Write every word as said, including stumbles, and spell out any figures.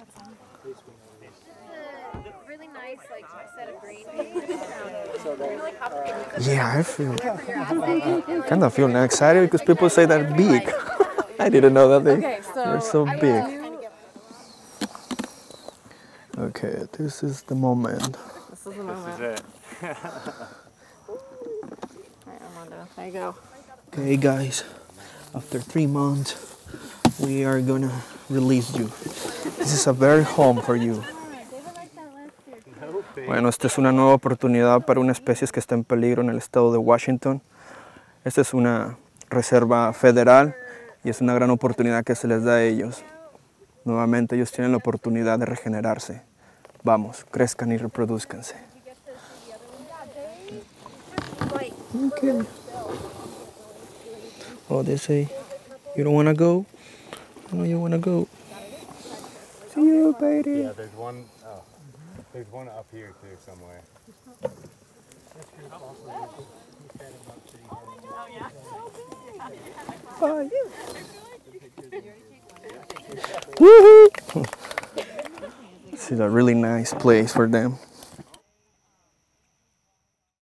Really nice, like set of green. Yeah, I feel kind of feel excited because people say they're big. I didn't know that they Okay, so were so big. Okay, this is the moment. This is the moment. This is it. Alright, Armando, there you go. Okay, guys, after three months, we are gonna release you. This is a very home for you. Bueno, esta es una nueva oportunidad para una especie que está en peligro en el estado de Washington. Esta es una reserva federal y es una gran oportunidad que se les da a ellos. Nuevamente ellos tienen la oportunidad de regenerarse. Vamos, crezcan y reproduzcanse. Okay. Oh, they say, you don't want to go? I know you want to go. See you, baby. Yeah, there's one, oh, there's one up here too somewhere. Bye. Woohoo! This is a really nice place for them.